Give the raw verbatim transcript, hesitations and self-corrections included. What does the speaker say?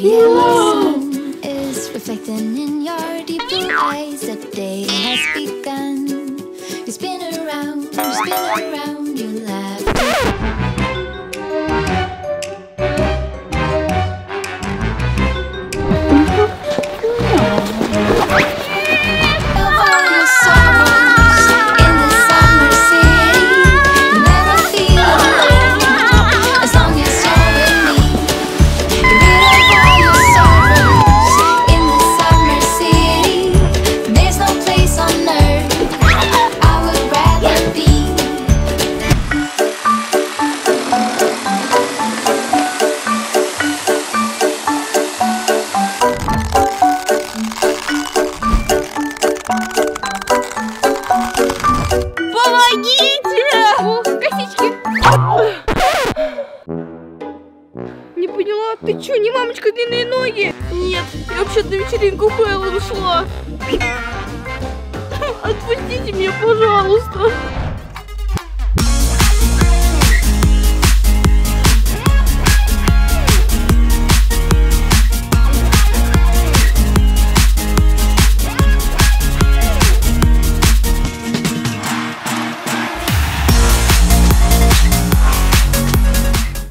yellow sun is reflecting in your deep blue eyes. The day has begun. You spin around, you spin around, you laugh. Не поняла, ты чё, не мамочка длинные ноги? Нет, я вообще на вечеринку Хэллоуин шла. Отпустите меня, пожалуйста.